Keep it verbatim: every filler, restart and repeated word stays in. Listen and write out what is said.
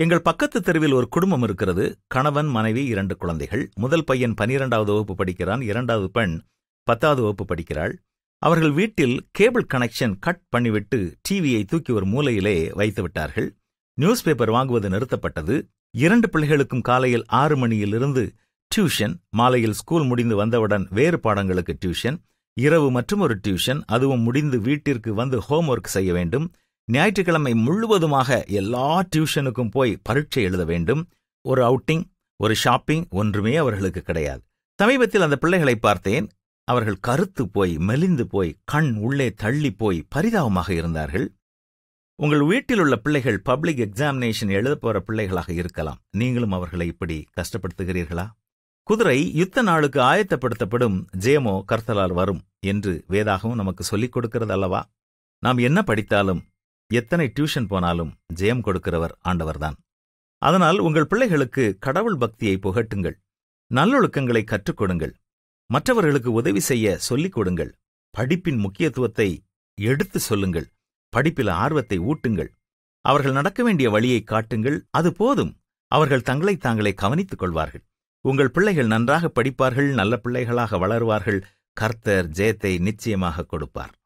எங்கள் பக்கத்து தெருவில் ஒரு குடும்பம் இருக்கிறது. கணவன், மனைவி, இரண்டு குழந்தைகள். முதல் பையன் பனிரெண்டாவது வகுப்பு படிக்கிறான். இரண்டாவது பெண் பத்தாவது வகுப்பு படிக்கிறாள். அவர்கள் வீட்டில் கேபிள் கனெக்ஷன் கட் பண்ணிவிட்டு டிவியை தூக்கி ஒரு மூலையிலே வைத்து விட்டார்கள். நியூஸ் பேப்பர் வாங்குவது நிறுத்தப்பட்டது. இரண்டு பிள்ளைகளுக்கும் காலையில் ஆறு மணியிலிருந்து டியூஷன், மாலையில் ஸ்கூல் முடிந்து வந்தவுடன் வேறு பாடங்களுக்கு டியூஷன், இரவு மற்றும் ஒரு டியூஷன், அதுவும் முடிந்து வீட்டிற்கு வந்து ஹோம்ஒர்க் செய்ய வேண்டும். ஞாயிற்றுக்கிழமை முழுவதுமாக எல்லா டியூஷனுக்கும் போய் பரீட்சை எழுத வேண்டும். ஒரு அவுட்டிங், ஒரு ஷாப்பிங் ஒன்றுமே அவர்களுக்கு கிடையாது. சமீபத்தில் அந்த பிள்ளைகளை பார்த்தேன். அவர்கள் கருத்து போய், மெலிந்து போய், கண் உள்ளே தள்ளி போய் பரிதாபமாக இருந்தார்கள். உங்கள் வீட்டில் உள்ள பிள்ளைகள் பப்ளிக் எக்ஸாமினேஷன் எழுத போற பிள்ளைகளாக இருக்கலாம். நீங்களும் அவர்களை இப்படி கஷ்டப்படுத்துகிறீர்களா? குதிரை யுத்த நாளுக்கு ஆயத்தப்படுத்தப்படும், ஜெயமோ கர்த்தரால் வரும் என்று வேதாகவும் நமக்கு சொல்லிக் கொடுக்கிறது அல்லவா? நாம் என்ன படித்தாலும், எத்தனை டியூஷன் போனாலும் ஜெயம் கொடுக்கிறவர் ஆண்டவர்தான். அதனால் உங்கள் பிள்ளைகளுக்கு கடவுள் பக்தியை புகட்டுங்கள். நல்லொழுக்கங்களை கற்றுக் கொடுங்கள். மற்றவர்களுக்கு உதவி செய்ய சொல்லிக் கொடுங்கள். படிப்பின் முக்கியத்துவத்தை எடுத்து சொல்லுங்கள். படிப்பில் ஆர்வத்தை ஊட்டுங்கள். அவர்கள் நடக்க வேண்டிய வழியை காட்டுங்கள். அது போதும். அவர்கள் தங்களை தாங்களே கவனித்துக் கொள்வார்கள். உங்கள் பிள்ளைகள் நன்றாக படிப்பார்கள், நல்ல பிள்ளைகளாக வளருவார்கள். கர்த்தர் ஜெயத்தை நிச்சயமாக கொடுப்பார்.